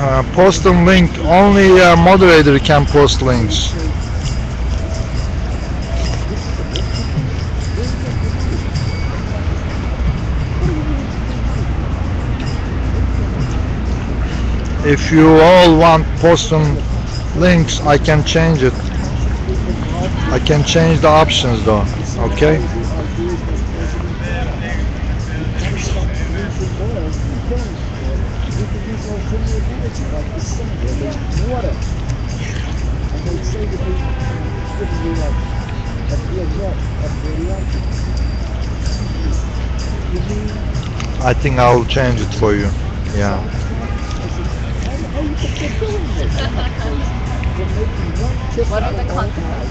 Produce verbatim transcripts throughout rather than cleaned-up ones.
Uh, post a link. Only a moderator can post links. If you all want posting links, I can change it. I can change the options though. Okay. I think I'll change it for you. Yeah. What are the consequences?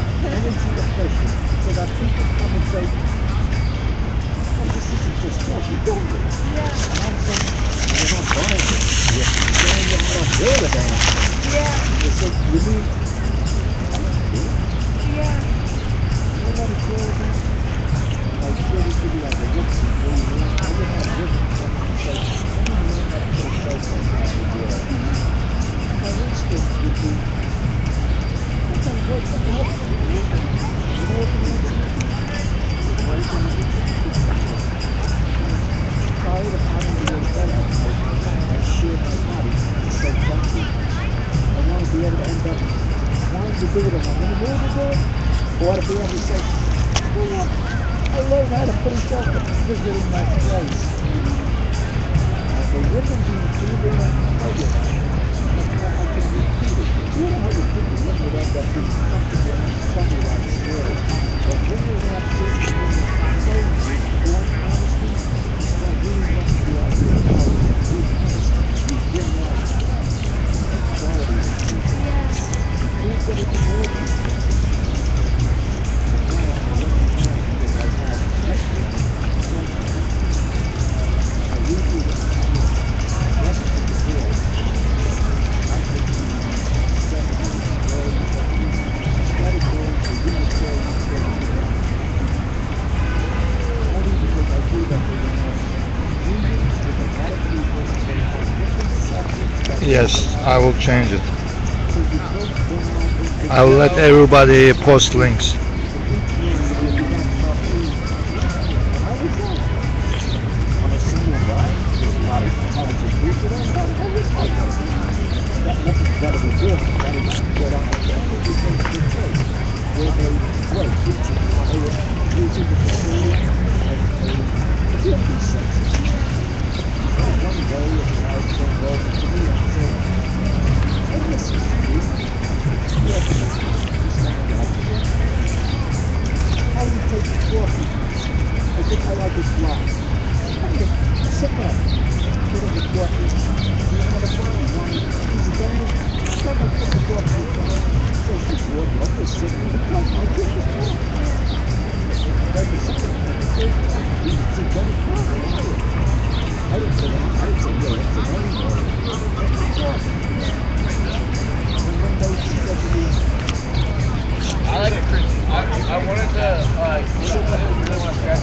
Yes, I will change it. I will let everybody post links. I like it, Chris. I, I wanted to, uh, I really want to scratch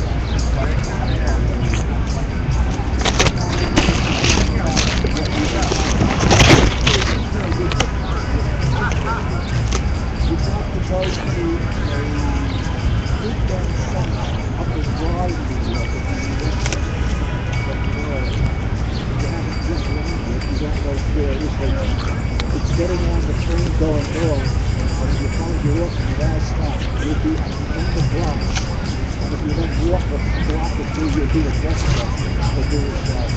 It's getting on the train going north, and if you find your walk in the last stop, you'll be at the end of blocks. And if you then walk a block or two, you'll be at bus stop to do it right.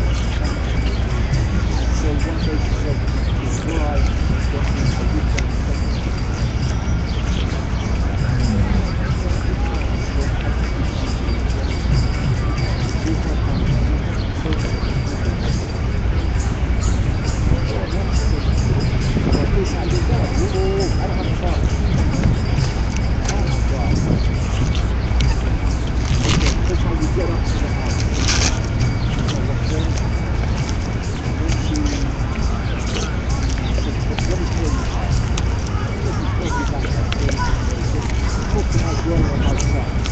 And so one day she said, you drive, don't be a weekend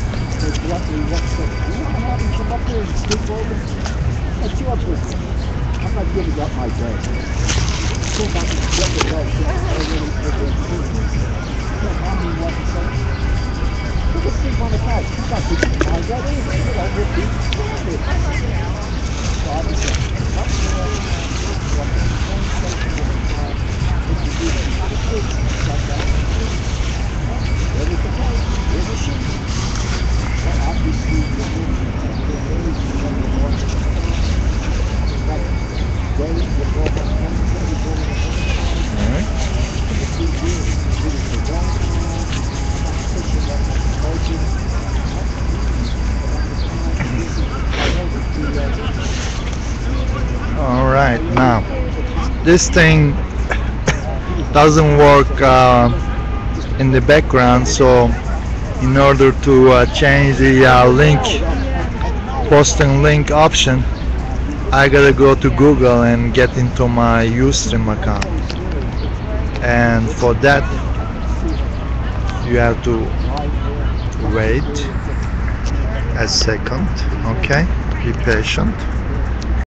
What's your business? I'm not giving up my day. Still got to get the legs in already for their team. You know, I mean, what I'm saying? Look at Steve on the couch. He's not getting behind that either. You know, we'll be standing. So I was like, up there, what the same station at the time, introducing the kids, shut down the team. Ready to play. Here's a shoot. Well, obviously, the women and the ladies are going to watch it. But when you go from one to the other, Alright. the two years, it is the wrong time, competition that was coaching. Alright, now this thing doesn't work uh, in the background, so in order to uh, change the uh, link, posting link option, I gotta go to Google and get into my Ustream account, and for that you have to wait a second. Okay, be patient.